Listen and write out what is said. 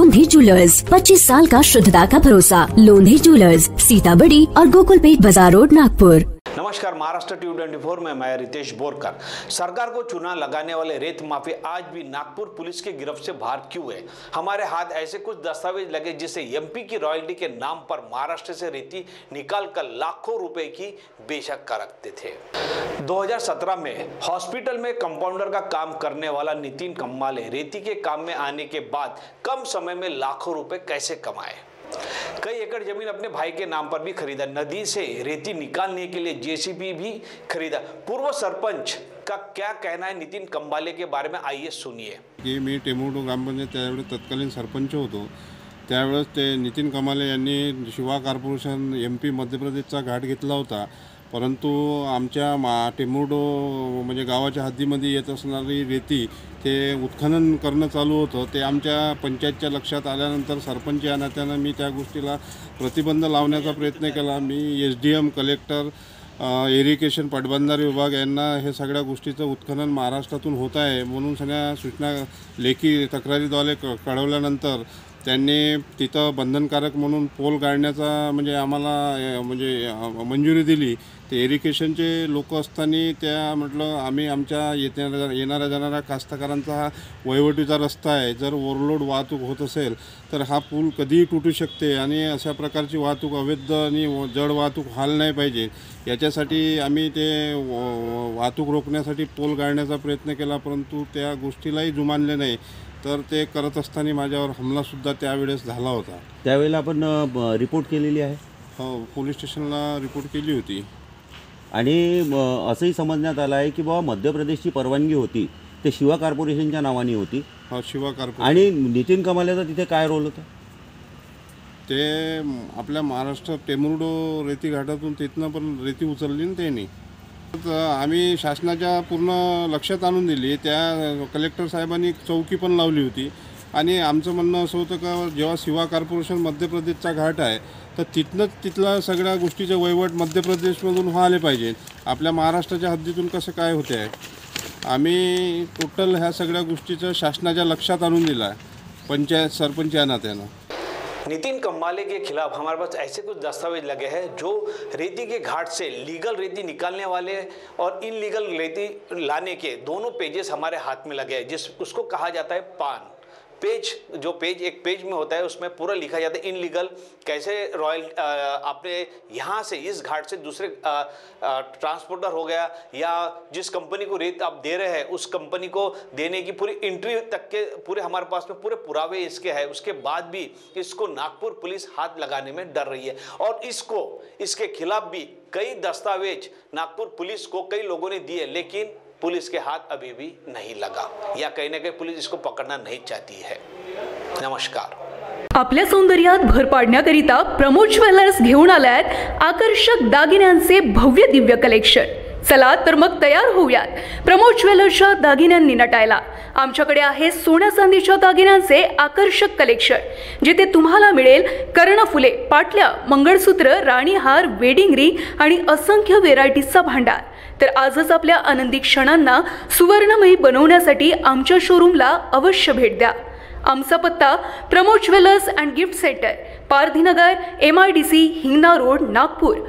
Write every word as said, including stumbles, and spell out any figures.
लोंधी jewellers, पच्चीस साल का शुद्धता का भरोसा। लोंधी ज्वेलर्स, सीताबड़ी और गोकुलपेट बाजार रोड, नागपुर। नमस्कार, महाराष्ट्र टी ट्वेंटी फोर में मैं रितेश बोरकर। सरकार को चूना लगाने वाले रेत माफिया आज भी नागपुर पुलिस की गिरफ्त से बाहर क्यों है? हमारे हाथ ऐसे कुछ दस्तावेज लगे जिसे एमपी की रॉयल्टी के नाम पर महाराष्ट्र से रेती निकालकर लाखों रुपए की बेचक करते थे। दो हज़ार सत्रह में हॉस्पिटल में कंपाउंडर का काम करने वाला नितिन कम्माले रेती के काम में आने के बाद कम समय में लाखों रुपए कैसे कमाए? कई एकड़ जमीन अपने भाई के नाम पर भी खरीदा, नदी से रेती निकालने के लिए जेसीबी भी खरीदा। पूर्व सरपंच का क्या कहना है नितिन कम्माले के बारे में, आइए सुनिए। की मी टेमुर्डो ग्रामपंचायत त्यावेळेस तत्कालीन सरपंच होतो, त्यावेळेस ते नितिन कम्माले यांनी शिवा कॉर्पोरेशन एमपी मध्य प्रदेशचा घाट घेतला होता, परंतु आमच्या मा टेमुर्डो म्हणजे गावाच्या हद्दीमध्ये येत असणारी रेती ते उत्खनन करणं चालू होतं। ते आमच्या पंचायतच्या लक्षात आल्यानंतर सरपंच या नात्यानं मी त्या गोष्टीला प्रतिबंध लावण्याचा प्रयत्न केला। मी S D M, collector, irrigation, पाटबंधारे विभाग यांना हे सगळ्या गोष्टीचं उत्खनन महाराष्ट्रातून होत आहे म्हणून सगळ्या सूचना लेखी तक्रारीद्वारे कळवल्यानंतर त्यांनी तिथं बंधनकारक म्हणून पोल गाडण्याचा म्हणजे आम्हाला म्हणजे मंजुरी दिली। ते इरिगेशनचे लोक असताना त्या म्हटलं आम्ही आमच्या येणाऱ्या येणाऱ्या जाणाऱ्या कास्तकारांचा हा वहिवटीचा रस्ता आहे, जर ओव्हरलोड वाहतूक होत असेल तर हा पूल कधीही तुटू शकते आणि अशा प्रकारची वाहतूक अवैध आणि जड वाहतूक व्हायला नाही पाहिजे, याच्यासाठी आम्ही ते वाहतूक रोखण्यासाठी पोल गाडण्याचा प्रयत्न केला, परंतु त्या गोष्टीलाही जुमानले नाही। तर ते करत असताना माझ्यावर हमलासुद्धा त्यावेळेस झाला होता। त्यावेळेला आपण रिपोर्ट केलेली आहे? हो, पोलीस स्टेशनला रिपोर्ट केली होती। आणि असंही समजण्यात आलं आहे की बाबा मध्य प्रदेशची परवानगी होती, ते शिवा कॉर्पोरेशनच्या नावाने होती। हो, शिवा कॉर्पोरेशन। आणि नितिन कम्मालेचा तिथे काय रोल होता? ते आपल्या महाराष्ट्र टेमुर्डो रेती घाटातून तिथनं पण रेती उचलली ना त्यांनी। आम्ही शासनाच्या पूर्ण लक्षात आणून दिली, त्या कलेक्टर साहेबांनी चौकी पण लावली होती आणि आमचं म्हणणं असं होतं का जेव्हा शिवा कॉर्पोरेशन मध्य प्रदेशचा घाट आहे तर तिथनंच तिथला सगळ्या गोष्टीचे वहिवाट मध्य प्रदेशमधून व्हायला पाहिजे, आपल्या महाराष्ट्राच्या हद्दीतून कसं काय होते आहे? आम्ही टोटल ह्या सगळ्या गोष्टीचं शासनाच्या लक्षात आणून दिला आहे पंचायत सरपंच या नात्यानं। नितिन कम्माले के खिलाफ हमारे पास ऐसे कुछ दस्तावेज लगे हैं जो रेती के घाट से लीगल रेती निकालने वाले और इनलीगल रेती लाने के दोनों पेजेस हमारे हाथ में लगे हैं, जिस उसको कहा जाता है पान पेज। जो पेज एक पेज में होता है उसमें पूरा लिखा जाता है इनलीगल कैसे रॉयल आपने यहाँ से इस घाट से दूसरे ट्रांसपोर्टर हो गया या जिस कंपनी को रेत आप दे रहे हैं उस कंपनी को देने की पूरी एंट्री तक के पूरे हमारे पास में पूरे पुरावे इसके हैं। उसके बाद भी इसको नागपुर पुलिस हाथ लगाने में डर रही है और इसको इसके खिलाफ भी कई दस्तावेज नागपुर पुलिस को कई लोगों ने दिए, लेकिन पुलिस के हाथ अभी भी नहीं लगा या कहीं ना कहीं पुलिस इसको पकड़ना नहीं चाहती है। नमस्कार। आपल्या सौंदर्यात भर पाडण्याकरिता प्रमोद ज्वेलर्स घेऊन आल्यात आकर्षक दागिन्यांचे भव्य दिव्य कलेक्शन। चला तर मग तयार होऊयात प्रमोद ज्वेलर्सच्या दागिन्यांनी नटायला। आमच्याकडे आहे सोन्या चांदीच्या दागिन्यांचे आकर्षक कलेक्शन, जिथे तुम्हाला मिळेल कर्णफुले, पाटल्या, मंगळसूत्र, राणीहार, वेडिंग रिंग आणि असंख्य व्हेरायटीजचा भांडार। तर आजच आपल्या आनंदी क्षणांना सुवर्णमयी बनवण्यासाठी आमच्या शोरूमला अवश्य भेट द्या। आमचा पत्ता Pramod jewellers and gift centre, Pardhinagar, M I D C, Hingna road, Nagpur.